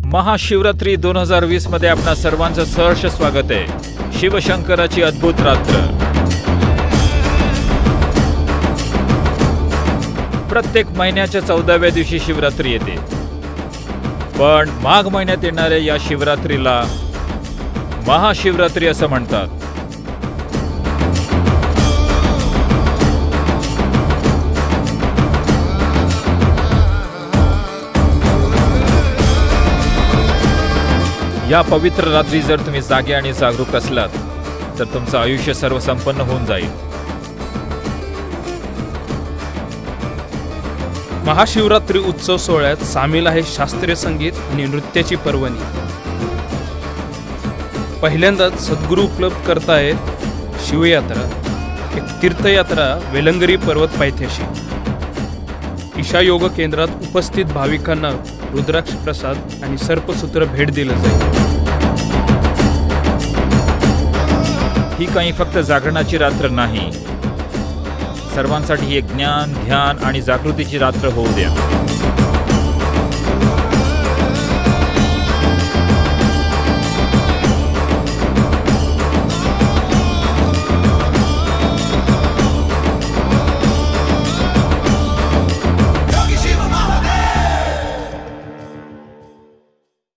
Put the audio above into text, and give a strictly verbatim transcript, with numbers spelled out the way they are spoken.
महाशिवरात्री दोन हजार वीस मध्ये आपणा सर्वांचं सहर्ष स्वागत आहे। शिवशंकराची अद्भुत रात्र। प्रत्येक महिन्याच्या चौदाव्या दिवशी शिवरात्री येते, पण माघ महिन्यात येणाऱ्या या शिवरात्रीला महाशिवरात्री असं म्हणतात। या पवित्र रात्री जर तुम्ही जागे आणि जागरूक असलात तर तुमचं आयुष्य सर्वसंपन्न होऊन जाईल। महाशिवरात्री उत्सव सोहळ्यात सामील आहे शास्त्रीय संगीत आणि नृत्याची पर्वणी। पहिल्यांदाच सद्गुरू उपलब्ध करतायत शिवयात्रा, एक तीर्थयात्रा वेलंगरी पर्वत पायथ्याशी। ईशा योग केंद्रात उपस्थित भाविकांना रुद्राक्ष प्रसाद आणि सर्पसूत्र भेट दिलं जाईल। ही काही फक्त जागरणाची रात्र नाही, सर्वांसाठी एक ज्ञान, ध्यान आणि जागृतीची रात्र होऊ द्या।